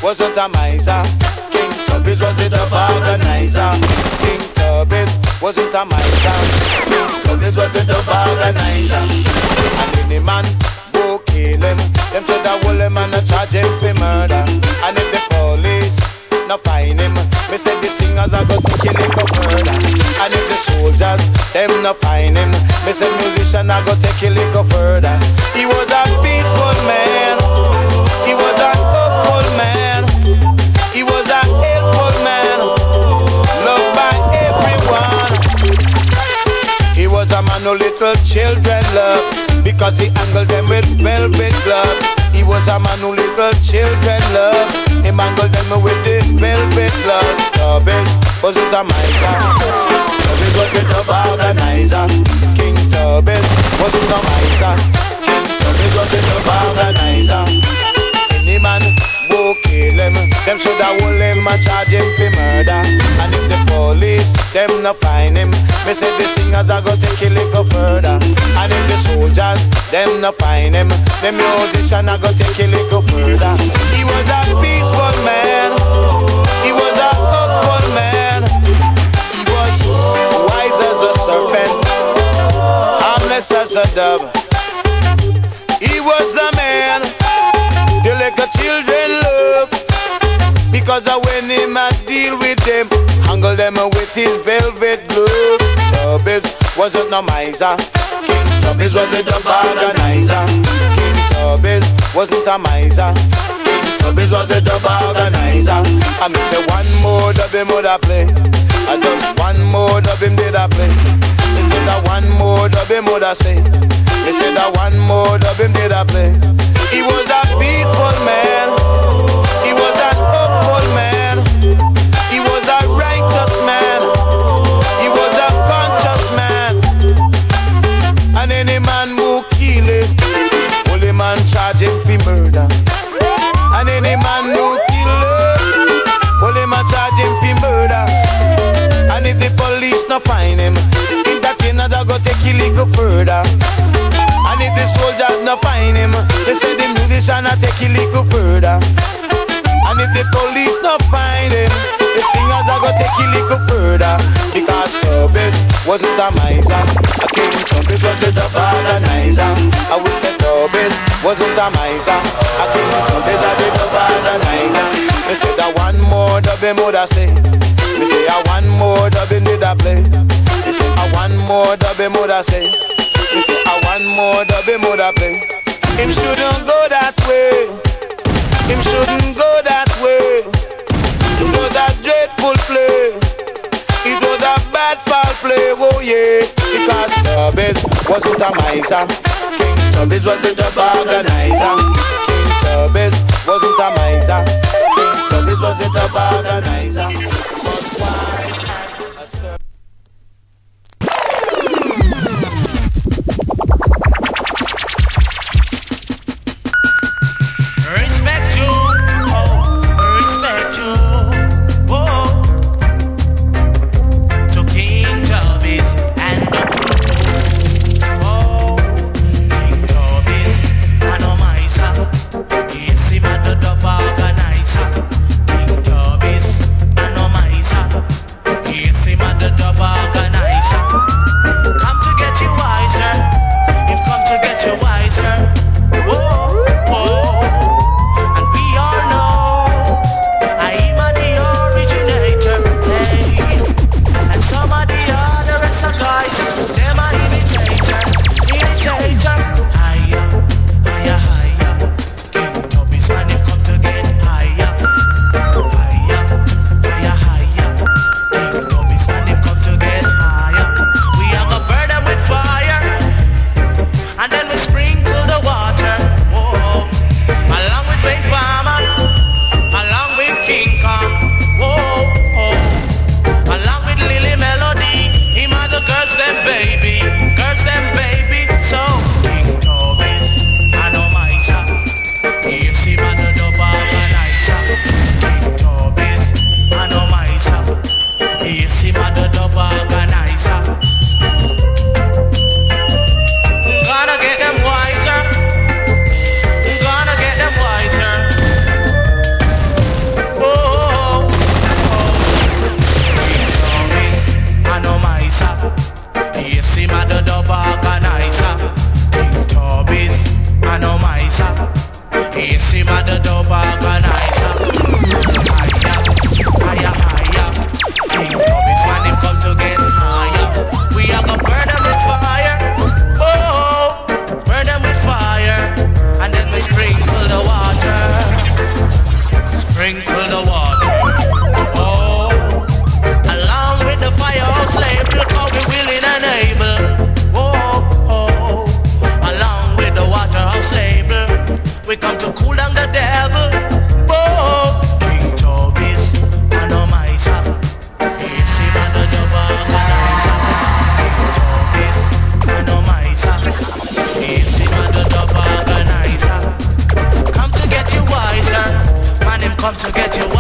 wasn't a miser. King Tubby's was the organizer. King Tubby's wasn't a miser. King Tubby's was the organizer. And any man who kill him, them should have hold him and charge him for murder. And if the police not find him, me say the singers are going to kill him for murder. And if the soldiers, them not find him, me say musicians are going to kill him for further. He was a peaceful man. He was a hopeful man. He was a helpful man, loved by everyone. He was a man who little children loved, because he angled them with velvet glove. He was a man who little children loved, he mangled them with the velvet glove. Tubby's wasn't a miser. Tubby's wasn't a organizer. King Tubby's wasn't a miser. King Tubby's wasn't a organizer. Any man who kill him, them should have hold him and charge him for murder. And if the police, them not find him, me say the singers are going to kill him go further. And if the soldiers, them not find him, the musicians are going to kill him go further. He was a peaceful man. He was a hopeful man. He was wise as a serpent, harmless as a dove. He was a man they like the children love, because when him a deal with them, angle them with his velvet glove. Tubby's wasn't no miser. King Tubby's wasn't a organizer. King Tubby's wasn't a miser. King Tubby's wasn't a organizer. I me say one more dub him would a play. I just one more dub him did a play. They said that one more dub him would a say. They said that one more dub him did a play. He was a peaceful man. He was an hopeful man. He was a righteous man. He was a conscious man. And any man who kill him, only man charge him for murder. And any man who kill him, only man charge him for murder. And if the police not find him, in that Canada go take kill him go further. And if the soldiers not find him, they say the musician not take a little further. And if the police not find him, the singers are gonna take a little further. Because Tubby's wasn't a miser. King Tubby's wasn't a organizer. I would say Tubby's wasn't a miser. King Tubby's wasn't a organizer. They say that one more dub him would I say. They say a one more dub him did I play. They say a one more dub him would I say. You say I want more dub him would I play. Him shouldn't go that way. Him shouldn't go that way. It was a dreadful play. It was a bad foul play. Oh yeah. Because Tubby's wasn't a miser. King Tubby's wasn't a organizer. King Tubby's wasn't a miser. King Tubby's wasn't a organizer. But why a certain Yes, he mad the dub. come to get you.